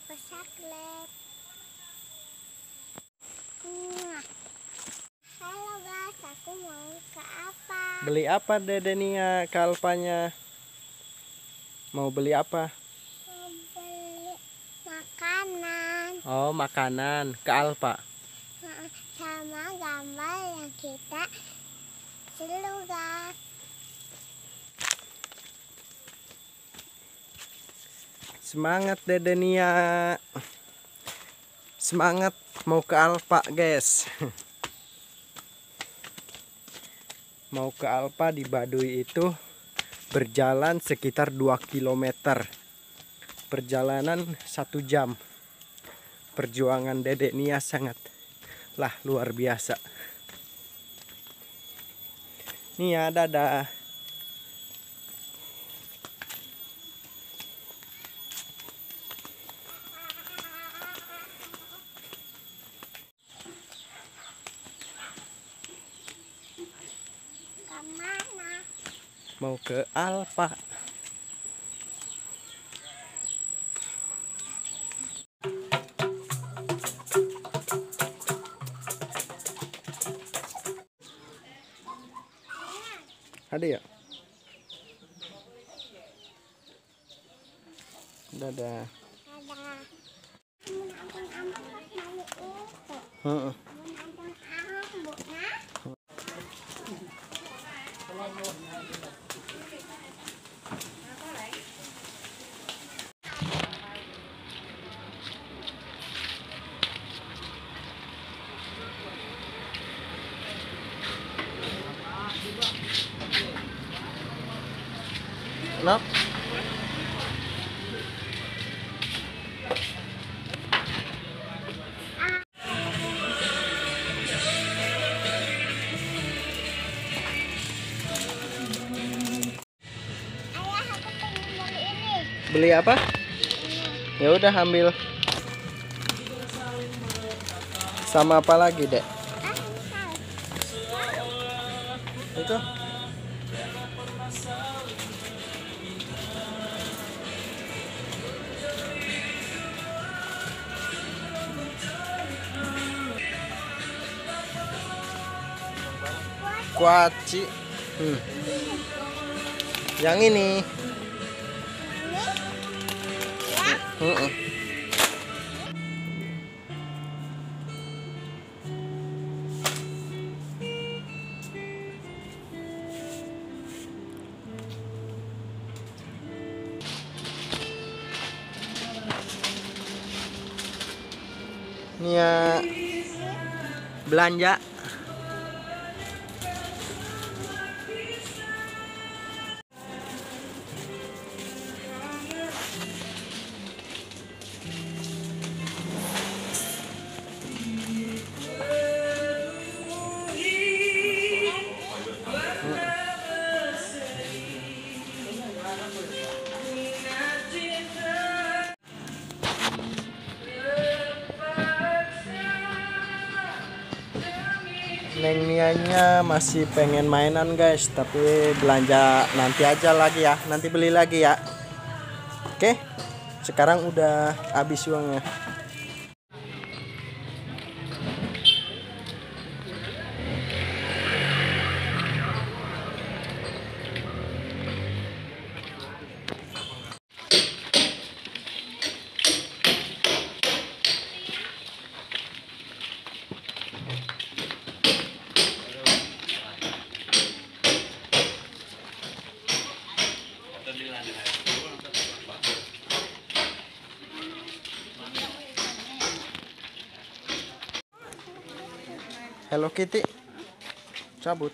ke saklet. Halo guys, aku mau ke apa? Beli apa Dede Nia ke Alpanya? Mau beli apa? Mau beli makanan. Oh, makanan ke Alpa. Sama gambar yang kita seru guys. Semangat Dede Nia. Semangat mau ke Alpa guys. Mau ke Alpa di Baduy itu berjalan sekitar 2 km. Perjalanan 1 jam. Perjuangan Dede Nia sangatlah luar biasa. Nia, dadah. Kemana? Mau ke Alpa. Ada ya? Dadah. Ada. Ampun-ampun pas mau itu. Heeh. Ampun-ampun ambuk nah. Kenapa? Ayah, aku pengen beli ini. Beli apa? Ya udah ambil. Sama apa lagi, Dek? Itu. Kuaci. Yang ini. Heeh. Nia belanja. Neng Nianya masih pengen mainan guys, tapi belanja nanti aja lagi ya, nanti beli lagi ya. Oke, sekarang udah habis uangnya. Hello Kitty, cabut.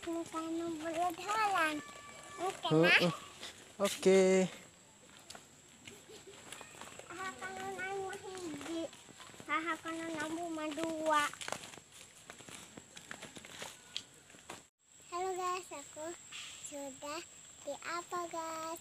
Bukan boleh jalan. Oke nah. Oke. Kalau nang hiji. Kalau nang dua. Halo guys, aku sudah di apa guys?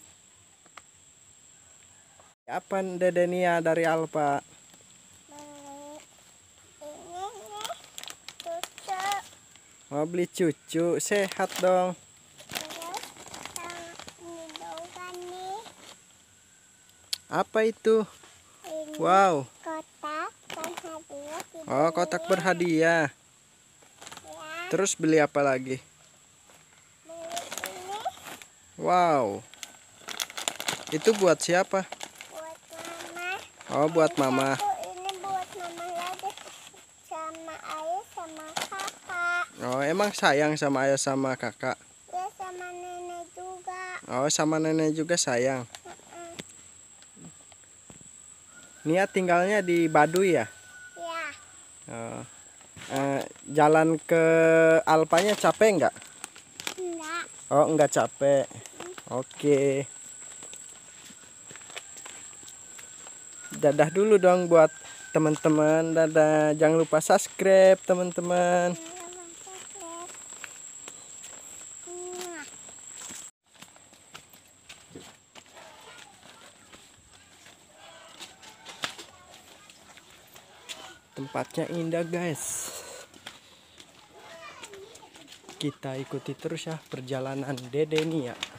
Apa Dede Nia dari Alfa? Beli ini nih cucu. Mau beli cucu, sehat dong. Terus ini doang nih. Apa itu? Ini Wow. kotak dan hadiah. Oh, kotak berhadiah. Ya, Terus beli apa lagi? beli ini Wow. Itu buat siapa? buat mama. Oh, buat mama. Ini buat mama lagi sama ayah sama kakak. Oh, emang sayang sama ayah sama kakak? Ya sama nenek juga. Oh, sama nenek juga sayang. Nia tinggalnya di Baduy ya? Ya, Oh. Jalan ke Alpanya capek nggak? enggak. Oh, nggak capek. Oke. Dadah dulu dong buat teman-teman. Dadah. Jangan lupa subscribe teman-teman. Tempatnya indah guys. Kita ikuti terus ya perjalanan Dede Nia.